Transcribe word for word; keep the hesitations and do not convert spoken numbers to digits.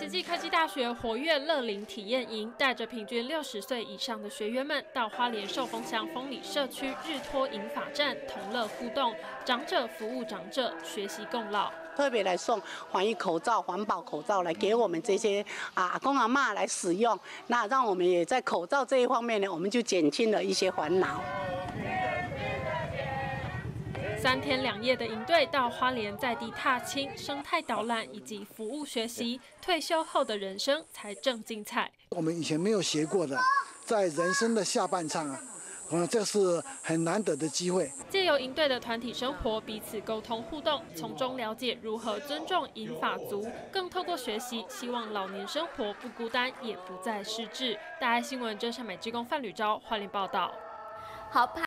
慈济科技大学活跃乐龄体验营带着平均六十岁以上的学员们到花莲寿丰乡丰里社区日托银发站同乐互动，长者服务长者，学习共老。 特别来送防疫口罩、环保口罩来给我们这些啊阿公阿嬷来使用，那让我们也在口罩这一方面呢，我们就减轻了一些烦恼。 三天两夜的营队到花莲在地踏青、生态导览以及服务学习，退休后的人生才正精彩。 我们以前没有学过的，在人生的下半场啊。嗯，这是很难得的机会。 借由营队的团体生活，彼此沟通互动，从中了解如何尊重银发族，更透过学习，希望老年生活不孤单，也不再失智。大爱新闻真善美职工范吕昭花莲报道。 好。